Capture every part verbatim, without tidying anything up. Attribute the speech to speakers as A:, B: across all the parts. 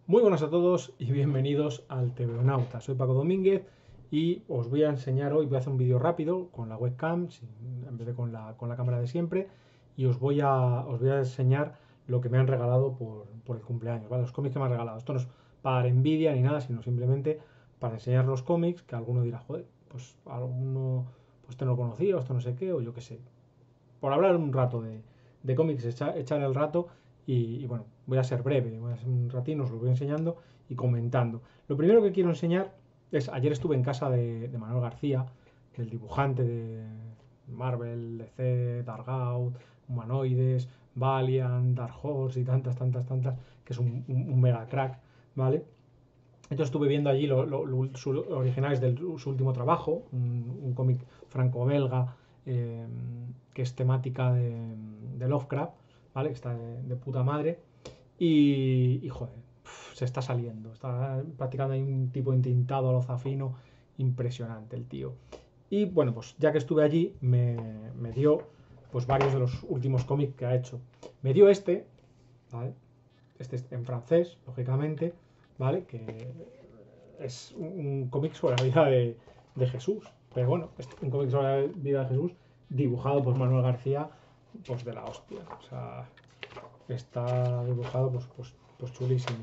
A: Muy buenas a todos y bienvenidos al TVOnauta. Soy Paco Domínguez y os voy a enseñar hoy, voy a hacer un vídeo rápido con la webcam sin- en vez de con la, con la cámara de siempre, y os voy a, os voy a enseñar lo que me han regalado por, por el cumpleaños, ¿vale? Los cómics que me han regalado. Esto no es para dar envidia ni nada, sino simplemente para enseñar los cómics, que alguno dirá, joder, pues alguno, pues este no lo conocía, o esto no sé qué, o yo qué sé. Por hablar un rato de, de cómics, echa- echar el rato y, y bueno, voy a ser breve, voy a ser un ratito, os lo voy enseñando y comentando. Lo primero que quiero enseñar es, ayer estuve en casa de, de Manuel García, el dibujante de Marvel, D C, Dark Out, Humanoides, Valiant, Dark Horse y tantas, tantas, tantas, que es un, un- un mega crack, ¿vale? Entonces estuve viendo allí lo- lo- lo- sus originales de su último trabajo, un, un cómic franco-belga eh, que es temática de, de Lovecraft, ¿vale? Que está de, de puta madre. Y, y, joder, pf, se está saliendo. Está practicando ahí un tipo entintado a lo zafino. Impresionante el tío. Y bueno, pues ya que estuve allí, me, me dio pues varios de los últimos cómics que ha hecho. Me dio este, ¿vale? Este es en francés, lógicamente, ¿vale? Que es un cómic sobre la vida de, de Jesús. Pero bueno, es un cómic sobre la vida de Jesús dibujado por Manuel García, pues de la hostia. O sea, está dibujado pues, pues, pues chulísimo.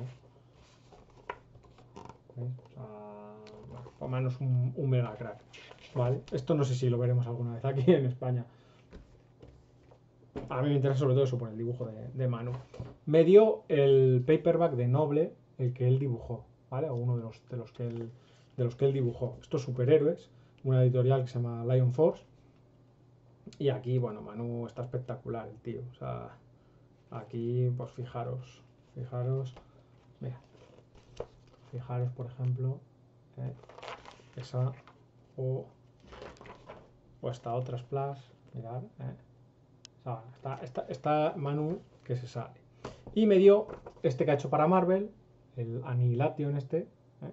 A: ¿Veis? O sea, bueno, por lo menos un, un mega crack. ¿Vale? Esto no sé si lo veremos alguna vez aquí en España. A mí me interesa sobre todo eso por el dibujo de, de Manu. Me dio el paperback de Noble, el que él dibujó, ¿vale? O uno de los, de los, que, él, de los que él dibujó. Estos superhéroes, una editorial que se llama Lion Force. Y aquí, bueno, Manu está espectacular, el tío. O sea, aquí, pues fijaros, fijaros, mira, fijaros, por ejemplo, eh, esa o, o esta otra splash, mirad, eh. O sea, está, está, está Manu que se sale. Y me dio este que ha hecho para Marvel, el Annihilation este, ¿eh?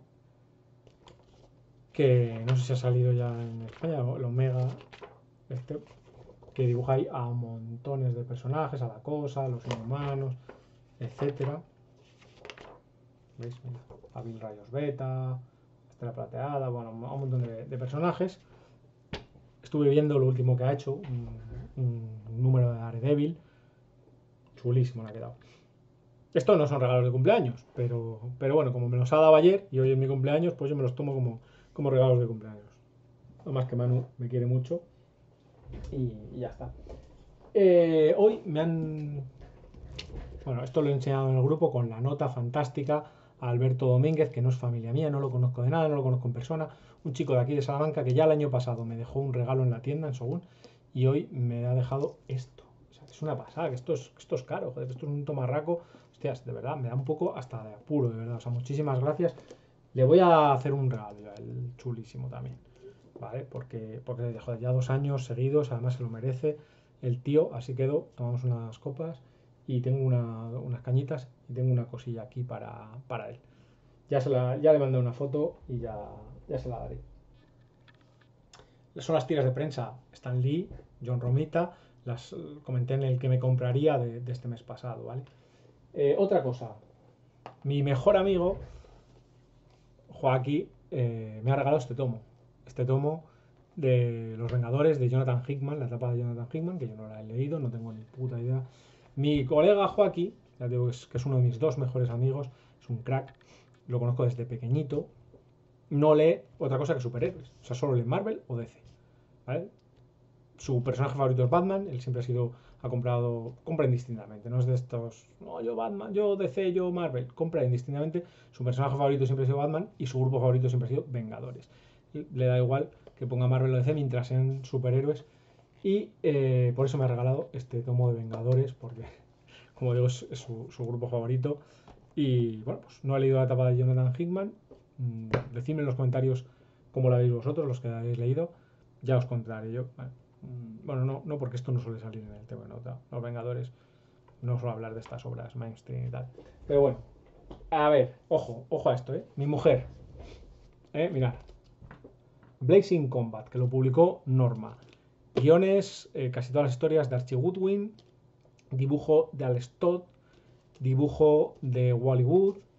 A: Que no sé si ha salido ya en España, el Omega, este, que dibuja ahí a montones de personajes, a la cosa, a los inhumanos, etcétera. ¿Veis? Mira, a Bill Rayos Beta, Estela Plateada, bueno, a un montón de, de personajes. Estuve viendo lo último que ha hecho, un, un número de Daredevil, chulísimo le ha quedado. Esto no son regalos de cumpleaños, pero, pero bueno, como me los ha dado ayer y hoy es mi cumpleaños, pues yo me los tomo como, como regalos de cumpleaños. No más que Manu me quiere mucho y, y ya está. Eh, hoy me han... Bueno, esto lo he enseñado en el grupo con la nota fantástica a Alberto Domínguez, que no es familia mía, no lo conozco de nada, no lo conozco en persona. Un chico de aquí de Salamanca que ya el año pasado me dejó un regalo en la tienda, en Sogún, y hoy me ha dejado esto. O sea, es una pasada, que esto es, esto es caro, joder, esto es un tomarraco. Hostias, de verdad, me da un poco hasta de apuro, de verdad. O sea, muchísimas gracias. Le voy a hacer un regalo, el chulísimo también, ¿vale? Porque, porque joder, ya dos años seguidos, además se lo merece el tío. Así quedó, tomamos unas copas y tengo una, unas cañitas y tengo una cosilla aquí para, para él. Ya, se la, ya le mandé una foto y ya, ya se la daré. Son las tiras de prensa Stan Lee, John Romita, las comenté en el que me compraría de, de este mes pasado, ¿vale? Eh, otra cosa, mi mejor amigo, Joaquín, eh, me ha regalado este tomo. Este tomo de Los Vengadores de Jonathan Hickman, la etapa de Jonathan Hickman, que yo no la he leído, no tengo ni puta idea. Mi colega Joaquín, ya digo que es, que es uno de mis dos mejores amigos, es un crack, lo conozco desde pequeñito, no lee otra cosa que superhéroes, o sea, solo lee Marvel o D C, ¿vale? Su personaje favorito es Batman, él siempre ha sido, ha comprado, compra indistintamente, no es de estos, no, yo Batman, yo D C, yo Marvel, compra indistintamente, su personaje favorito siempre ha sido Batman y su grupo favorito siempre ha sido Vengadores. Le da igual que ponga Marvel o D C mientras sean superhéroes y eh, por eso me ha regalado este tomo de Vengadores, porque como digo es, es su, su, grupo favorito. Y bueno, pues no he leído la etapa de Jonathan Hickman, mm, decidme en los comentarios cómo la veis vosotros, los que la habéis leído, ya os contaré yo. Vale. Bueno, no, no, porque esto no suele salir en el tema de nota. Los Vengadores no suelo hablar de estas obras mainstream y tal. Pero bueno, a ver, ojo, ojo a esto, ¿eh? Mi mujer, ¿eh? Mirad. Blazing Combat, que lo publicó Norma. Guiones, eh, casi todas las historias de Archie Goodwin, dibujo de Al Stott, dibujo de Wally Wood,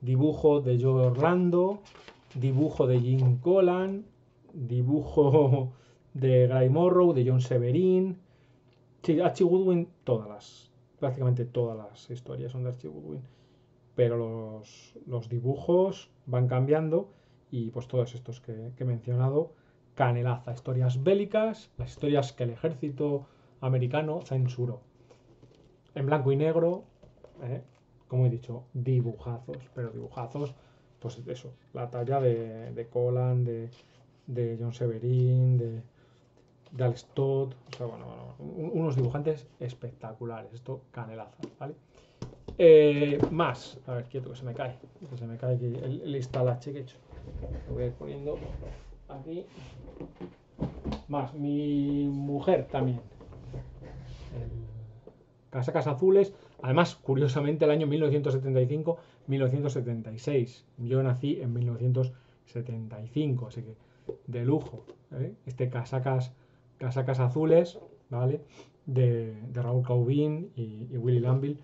A: dibujo de Joe Orlando, dibujo de Jim Collan, dibujo de Guy Morrow, de John Severin. Sí, Archie Goodwin, todas las, prácticamente todas las historias son de Archie Goodwin, pero los, los dibujos van cambiando y pues todos estos que, que he mencionado, canelaza, historias bélicas, las historias que el ejército americano censuró. En blanco y negro, ¿eh? Como he dicho, dibujazos, pero dibujazos, pues eso, la talla de, de Collan, de, de John Severin, de, de Alex Todd, o sea, bueno, bueno, unos dibujantes espectaculares, esto canelaza, ¿vale? Eh, más, a ver, quieto que se me cae, que se me cae aquí el, el instalache que he hecho. Lo voy a ir poniendo aquí. Más, mi mujer también. El Casacas Azules, además, curiosamente, el año mil novecientos setenta y cinco mil novecientos setenta y seis. Yo nací en mil novecientos setenta y cinco, así que de lujo. ¿eh? Este Casacas, Casacas Azules, ¿vale? De, de Raúl Caubín y, y Willy Lambil.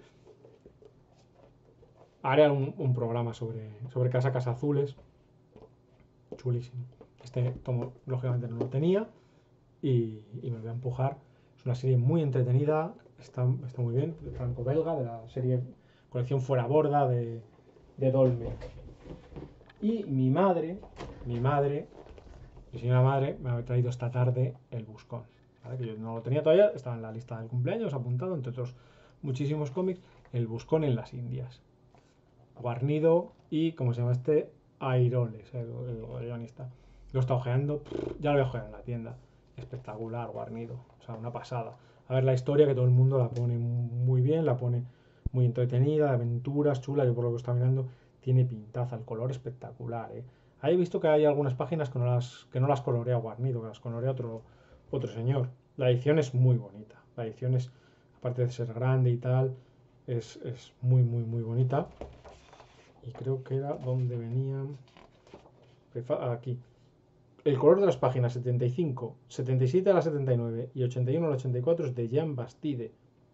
A: Haré un, un programa sobre, sobre Casacas Azules. Chulísimo. Este tomo, lógicamente, no lo tenía y, y me voy a empujar. Es una serie muy entretenida, está, está muy bien, de franco-belga, de la serie colección Fuera Borda de, de Dolmen. Y mi madre, mi madre, mi señora madre, me ha traído esta tarde El Buscón. ¿Vale? Que yo no lo tenía todavía, estaba en la lista del cumpleaños, apuntado, entre otros muchísimos cómics, El Buscón en las Indias. Guarnido y, ¿cómo se llama este? Airoles, el, el, el guionista. Lo está ojeando, ya lo voy a ojear en la tienda. Espectacular, Guarnido, o sea, una pasada. A ver la historia, que todo el mundo la pone muy bien, la pone muy entretenida, de aventuras, chula, yo por lo que está mirando, tiene pintaza, el color espectacular, ¿eh? Ahí he visto que hay algunas páginas que no las, que no las colorea Guarnido, que las colorea otro, otro señor. La edición es muy bonita, la edición es, aparte de ser grande y tal, es, es muy, muy, muy bonita. Y creo que era donde venían, aquí, el color de las páginas setenta y cinco, setenta y siete a la setenta y nueve y ochenta y uno a la ochenta y cuatro es de Jean Bastide.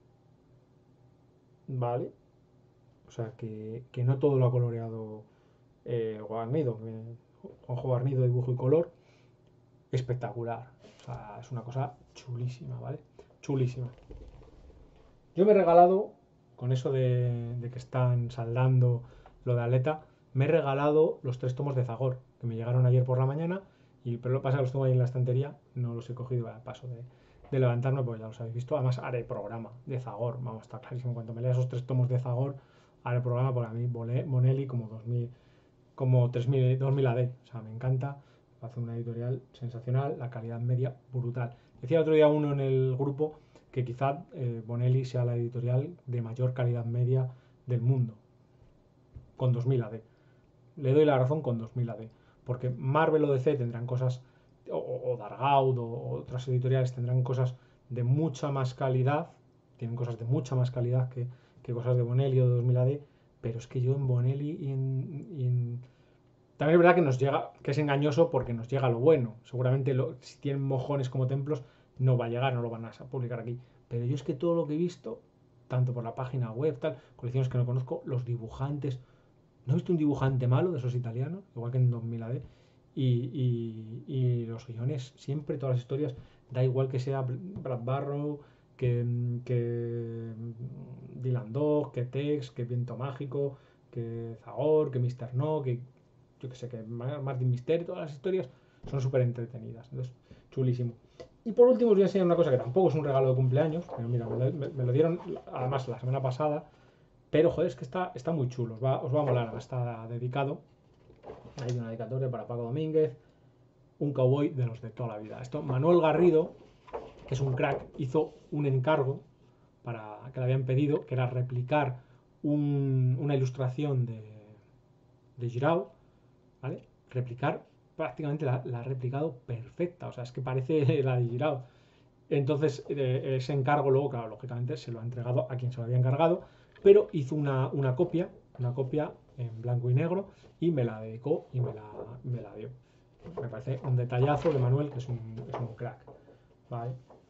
A: Vale. O sea, que, que no todo lo ha coloreado eh, Guarnido. eh, Juanjo Guarnido, dibujo y color. Espectacular. O sea, es una cosa chulísima, ¿vale? Chulísima. Yo me he regalado, con eso de, de que están saldando lo de Aleta, me he regalado los tres tomos de Zagor, que me llegaron ayer por la mañana. Y, pero lo que pasa es que los tengo ahí en la estantería, no los he cogido a paso de, de levantarme, pues ya los habéis visto. Además, haré programa de Zagor, vamos, está clarísimo. Cuando me lea esos tres tomos de Zagor, haré programa, porque a mí Bonelli como dos mil, como tres mil, dos mil A D, o sea, me encanta. Hace una editorial sensacional, la calidad media brutal. Decía el otro día uno en el grupo que quizá eh, Bonelli sea la editorial de mayor calidad media del mundo, con dos mil A D. Le doy la razón con dos mil A D. Porque Marvel o D C tendrán cosas, o, o Dargaud o otras editoriales tendrán cosas de mucha más calidad, tienen cosas de mucha más calidad que, que cosas de Bonelli o de dos mil A D, pero es que yo en Bonelli y en, y en... También es verdad que nos llega, que es engañoso porque nos llega lo bueno. Seguramente lo, si tienen mojones como templos, no va a llegar, no lo van a publicar aquí. Pero yo es que todo lo que he visto, tanto por la página web, tal, colecciones que no conozco, los dibujantes, no he visto un dibujante malo de esos italianos, igual que en dos mil A D. Y, y, y los guiones, siempre, todas las historias, da igual que sea Brad Barrow, que, que Dylan Dog, que Tex, que Viento Mágico, que Zagor, que mister No, que yo que sé, que Martin Mysterio, todas las historias son súper entretenidas. Entonces, chulísimo. Y por último os voy a enseñar una cosa que tampoco es un regalo de cumpleaños, pero mira, me lo, me, me lo dieron además la semana pasada. Pero, joder, es que está, está muy chulo, os va, os va a molar, está dedicado. Hay una dedicatoria para Paco Domínguez, un cowboy de los de toda la vida. Esto, Manuel Garrido, que es un crack, hizo un encargo para que le habían pedido, que era replicar un, una ilustración de, de Giraud, ¿vale? Replicar, prácticamente la, la ha replicado perfecta, o sea, es que parece la de Giraud. Entonces, eh, ese encargo luego, claro, lógicamente se lo ha entregado a quien se lo había encargado, pero hizo una, una copia, una copia en blanco y negro y me la dedicó y me la, me la dio. Me parece un detallazo de Manuel, que es un, es un crack. ¿Vale?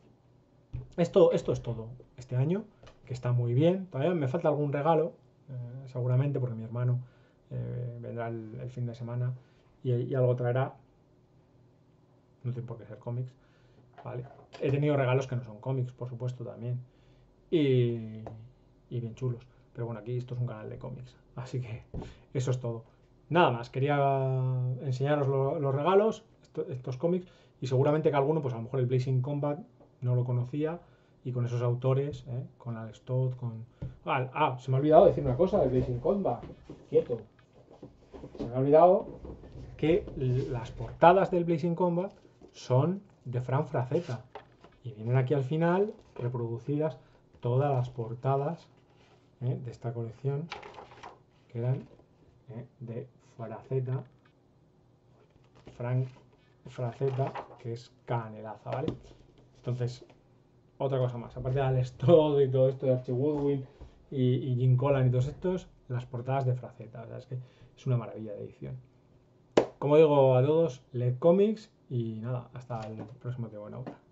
A: Esto, esto es todo este año, que está muy bien. Todavía me falta algún regalo, eh, seguramente, porque mi hermano eh, vendrá el, el fin de semana y, y algo traerá. No tiene por qué ser cómics, ¿vale? He tenido regalos que no son cómics, por supuesto, también. Y, y bien chulos. Pero bueno, aquí esto es un canal de cómics. Así que eso es todo. Nada más, quería enseñaros lo- los regalos, esto- estos cómics. Y seguramente que alguno, pues a lo mejor el Blazing Combat no lo conocía. Y con esos autores, ¿eh? Con Alex Todd, con... Ah, ah, se me ha olvidado decir una cosa del Blazing Combat. Quieto. Se me ha olvidado que las portadas del Blazing Combat son de Fran Frazetta y vienen aquí al final reproducidas todas las portadas, ¿eh? De esta colección que eran, ¿eh? De Frazetta, Frank Frazetta, que es canelaza, ¿vale? Entonces, otra cosa más, aparte de Alex Todd y todo esto de Archie Goodwin y, y Jim Collan y todos estos, las portadas de Frazetta, o sea, es que es una maravilla de edición. Como digo a todos, leed cómics y nada, hasta el próximo Te Veo Nauta.